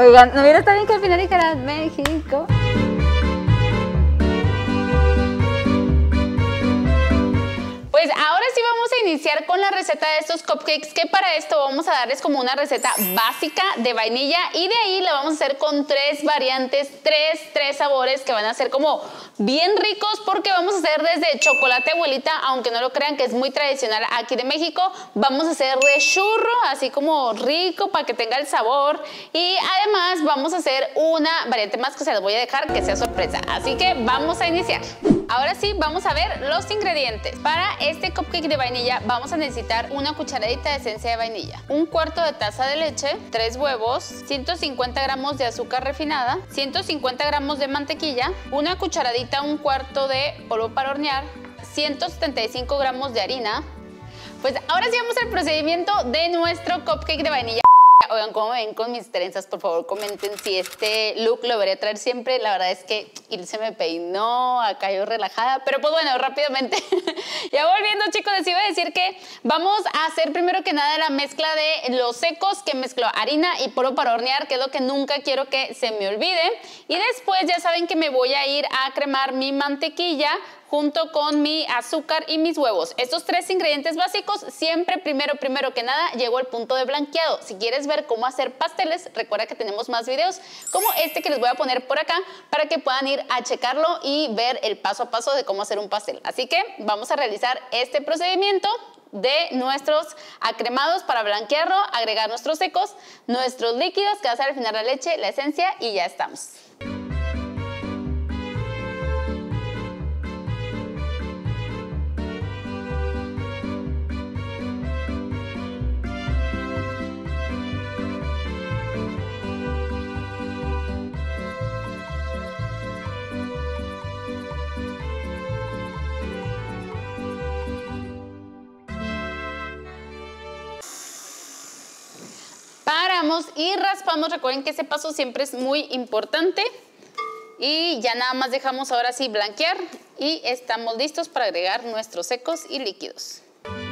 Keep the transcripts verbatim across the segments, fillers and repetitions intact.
Oigan, no hubiera estado bien que al final dijera México. Pues ahora sí vamos a iniciar con la receta de estos cupcakes, que para esto vamos a darles como una receta básica de vainilla y de ahí la vamos a hacer con tres variantes, tres, tres sabores que van a ser como bien ricos, porque vamos a hacer desde chocolate abuelita, aunque no lo crean que es muy tradicional aquí de México, vamos a hacer de churro, así como rico para que tenga el sabor, y además vamos a hacer una variante más que se las voy a dejar que sea sorpresa, así que vamos a iniciar. Ahora sí, vamos a ver los ingredientes. Para este cupcake de vainilla vamos a necesitar una cucharadita de esencia de vainilla, un cuarto de taza de leche, tres huevos, ciento cincuenta gramos de azúcar refinada, ciento cincuenta gramos de mantequilla, una cucharadita, un cuarto de polvo para hornear, ciento setenta y cinco gramos de harina. Pues ahora sí vamos al procedimiento de nuestro cupcake de vainilla. Oigan, ¿cómo me ven con mis trenzas? Por favor, comenten si este look lo debería traer siempre. La verdad es que Ilse me peinó, acá yo relajada. Pero pues bueno, rápidamente. Ya volviendo, chicos, les iba a decir que vamos a hacer primero que nada la mezcla de los secos, que mezclo harina y polvo para hornear, que es lo que nunca quiero que se me olvide. Y después ya saben que me voy a ir a cremar mi mantequilla junto con mi azúcar y mis huevos. Estos tres ingredientes básicos, siempre primero, primero que nada, llego al punto de blanqueado. Si quieres ver cómo hacer pasteles, recuerda que tenemos más videos como este que les voy a poner por acá para que puedan ir a checarlo y ver el paso a paso de cómo hacer un pastel. Así que vamos a realizar este procedimiento de nuestros acremados para blanquearlo, agregar nuestros secos, nuestros líquidos, que va a ser al final la leche, la esencia, y ya estamos. Paramos y raspamos. Recuerden que ese paso siempre es muy importante. Y ya nada más dejamos ahora sí blanquear y estamos listos para agregar nuestros secos y líquidos.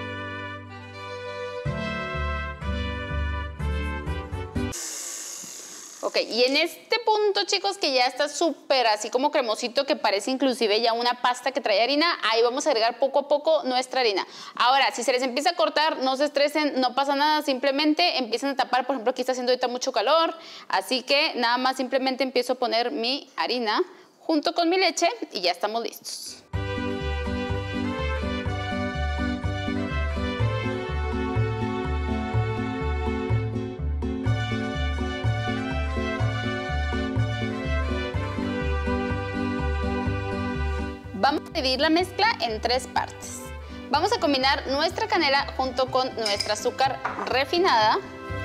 Ok, y en este punto, chicos, que ya está súper así como cremosito, que parece inclusive ya una pasta que trae harina, ahí vamos a agregar poco a poco nuestra harina. Ahora, si se les empieza a cortar, no se estresen, no pasa nada, simplemente empiezan a tapar. Por ejemplo, aquí está haciendo ahorita mucho calor, así que nada más simplemente empiezo a poner mi harina junto con mi leche y ya estamos listos. Vamos a dividir la mezcla en tres partes. Vamos a combinar nuestra canela junto con nuestra azúcar refinada.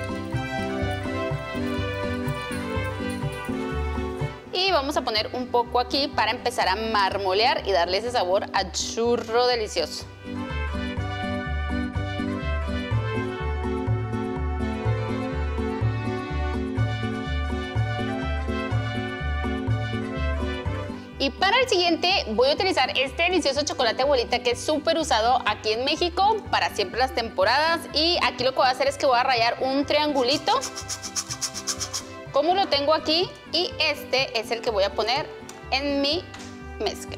Y vamos a poner un poco aquí para empezar a marmolear y darle ese sabor a churro delicioso. Y para el siguiente voy a utilizar este delicioso chocolate abuelita, que es súper usado aquí en México para siempre las temporadas. Y aquí lo que voy a hacer es que voy a rallar un triangulito, como lo tengo aquí, y este es el que voy a poner en mi mezcla.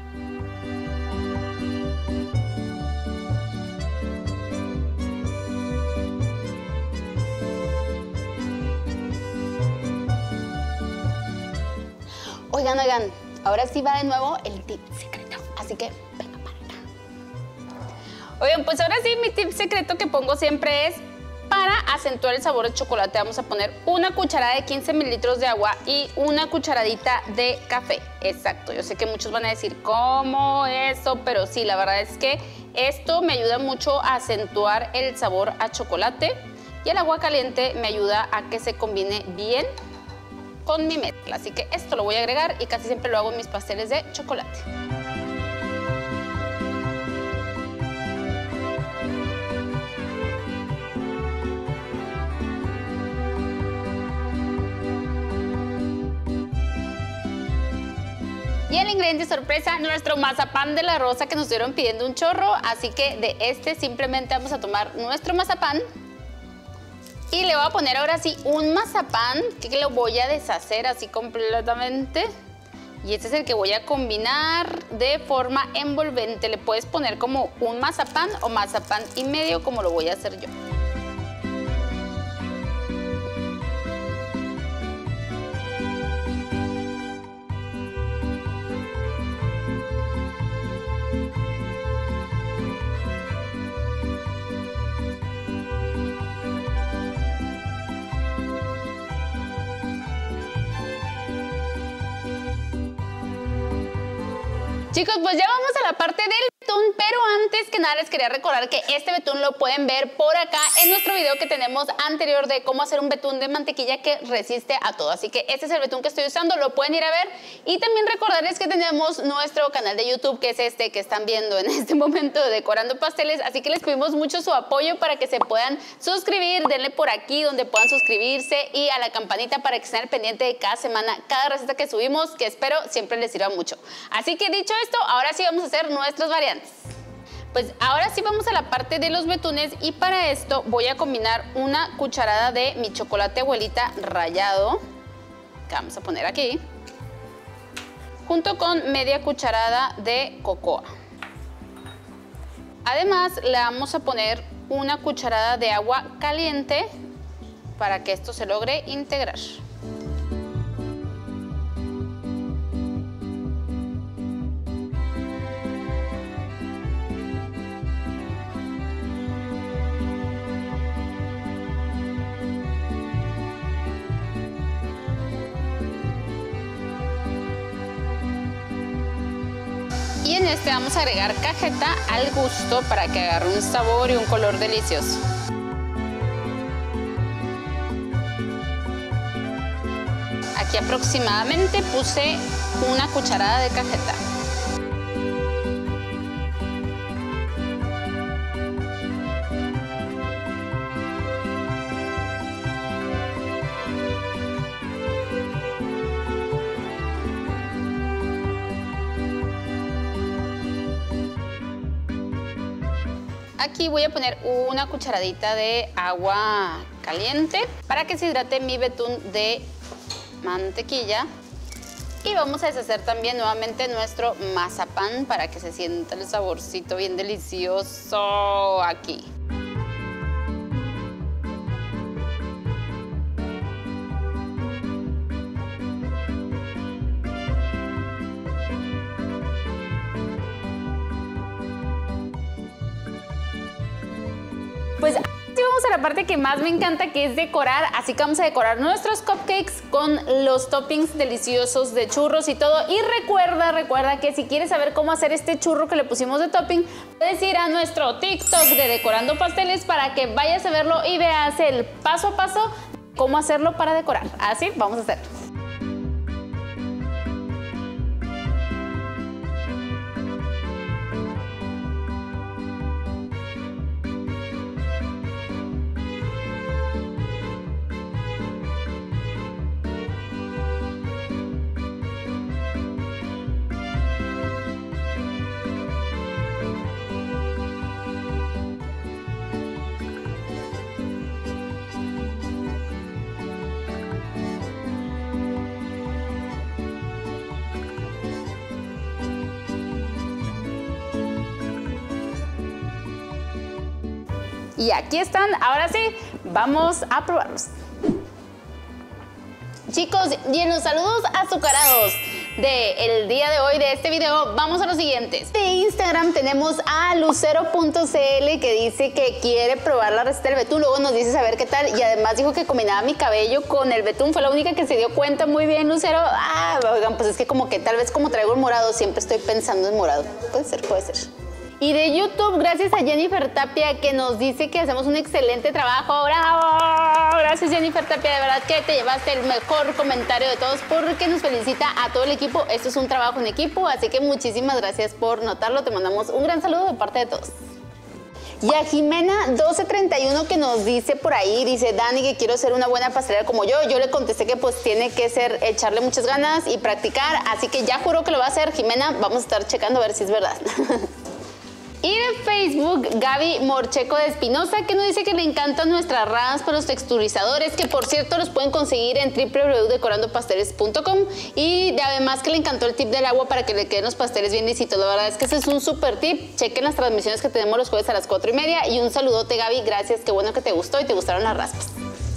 Oigan, oigan. Ahora sí va de nuevo el tip secreto, así que venga para acá. Oigan, pues ahora sí mi tip secreto que pongo siempre es para acentuar el sabor del chocolate. Vamos a poner una cucharada de quince mililitros de agua y una cucharadita de café. Exacto, yo sé que muchos van a decir, ¿cómo eso? Pero sí, la verdad es que esto me ayuda mucho a acentuar el sabor a chocolate y el agua caliente me ayuda a que se combine bien con mi mezcla. Así que esto lo voy a agregar y casi siempre lo hago en mis pasteles de chocolate. Y el ingrediente sorpresa, nuestro mazapán de la rosa, que nos estuvieron pidiendo un chorro. Así que de este simplemente vamos a tomar nuestro mazapán Y le voy a poner ahora sí un mazapán que lo voy a deshacer así completamente. Y este es el que voy a combinar de forma envolvente. Le puedes poner como un mazapán o mazapán y medio, como lo voy a hacer yo. Chicos, pues ya vamos a la parte del betún, pero antes que nada les quería recordar que este betún lo pueden ver por acá en nuestro video que tenemos anterior de cómo hacer un betún de mantequilla que resiste a todo. Así que este es el betún que estoy usando, lo pueden ir a ver. Y también recordarles que tenemos nuestro canal de YouTube, que es este que están viendo en este momento de Decorando Pasteles. Así que les pedimos mucho su apoyo para que se puedan suscribir. Denle por aquí donde puedan suscribirse y a la campanita para que estén al pendiente de cada semana, cada receta que subimos, que espero siempre les sirva mucho. Así que dicho esto, ahora sí vamos a hacer nuestras variantes. Pues ahora sí vamos a la parte de los betunes y para esto voy a combinar una cucharada de mi chocolate abuelita rallado, que vamos a poner aquí, junto con media cucharada de cocoa. Además le vamos a poner una cucharada de agua caliente para que esto se logre integrar. Y en este vamos a agregar cajeta al gusto para que agarre un sabor y un color delicioso. Aquí aproximadamente puse una cucharada de cajeta. Aquí voy a poner una cucharadita de agua caliente para que se hidrate mi betún de mantequilla. Y vamos a deshacer también nuevamente nuestro mazapán para que se sienta el saborcito bien delicioso aquí. Pues así vamos a la parte que más me encanta, que es decorar. Así que vamos a decorar nuestros cupcakes con los toppings deliciosos de churros y todo. Y recuerda, recuerda que si quieres saber cómo hacer este churro que le pusimos de topping, puedes ir a nuestro TikTok de Decorando Pasteles para que vayas a verlo y veas el paso a paso de cómo hacerlo para decorar. Así vamos a hacerlo. Y aquí están, ahora sí, vamos a probarlos. Chicos, y en los saludos azucarados del día de hoy de este video, vamos a los siguientes. De Instagram tenemos a lucero punto c l que dice que quiere probar la receta del betún, luego nos dice saber qué tal y además dijo que combinaba mi cabello con el betún, fue la única que se dio cuenta. Muy bien, Lucero. Ah, oigan, pues es que como que tal vez como traigo el morado, siempre estoy pensando en morado. Puede ser, puede ser. Y de YouTube, gracias a Jennifer Tapia, que nos dice que hacemos un excelente trabajo. ¡Bravo! Gracias, Jennifer Tapia. De verdad que te llevaste el mejor comentario de todos porque nos felicita a todo el equipo. Esto es un trabajo en equipo, así que muchísimas gracias por notarlo. Te mandamos un gran saludo de parte de todos. Y a Jimena doce treinta y uno que nos dice por ahí, dice Dani que quiero ser una buena pastelera como yo. Yo le contesté que pues tiene que ser echarle muchas ganas y practicar, así que ya juro que lo va a hacer. Jimena, vamos a estar checando a ver si es verdad. Y de Facebook, Gaby Morcheco de Espinosa, que nos dice que le encantan nuestras raspas, los texturizadores, que por cierto los pueden conseguir en w w w punto decorando pasteles punto com. Y de, además que le encantó el tip del agua para que le queden los pasteles bien lisitos. La verdad es que ese es un súper tip. Chequen las transmisiones que tenemos los jueves a las cuatro y media. Y un saludote, Gaby. Gracias. Qué bueno que te gustó y te gustaron las raspas.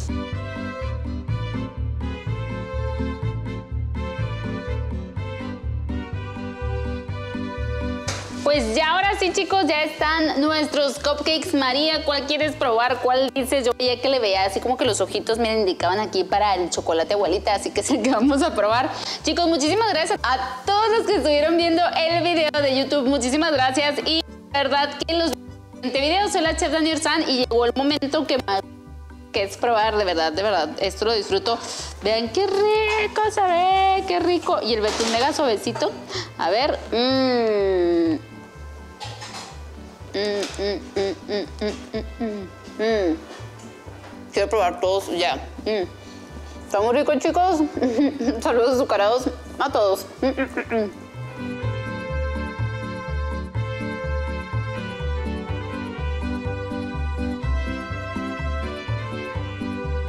Pues ya ahora sí, chicos, ya están nuestros cupcakes. María, ¿cuál quieres probar? ¿Cuál dices? Yo veía que le veía así como que los ojitos me indicaban aquí para el chocolate abuelita, así que es el que vamos a probar. Chicos, muchísimas gracias a todos los que estuvieron viendo el video de YouTube. Muchísimas gracias y la verdad que los siguientes videos soy la chef Dani Orzán y llegó el momento que más que es probar, de verdad, de verdad, esto lo disfruto. Vean qué rico se ve, qué rico. Y el betún mega suavecito. A ver, mmm. Mm, mm, mm, mm, mm, mm, mm. Quiero probar todos ya. Mm. Está muy rico, chicos. Saludos azucarados a todos. Mm, mm, mm.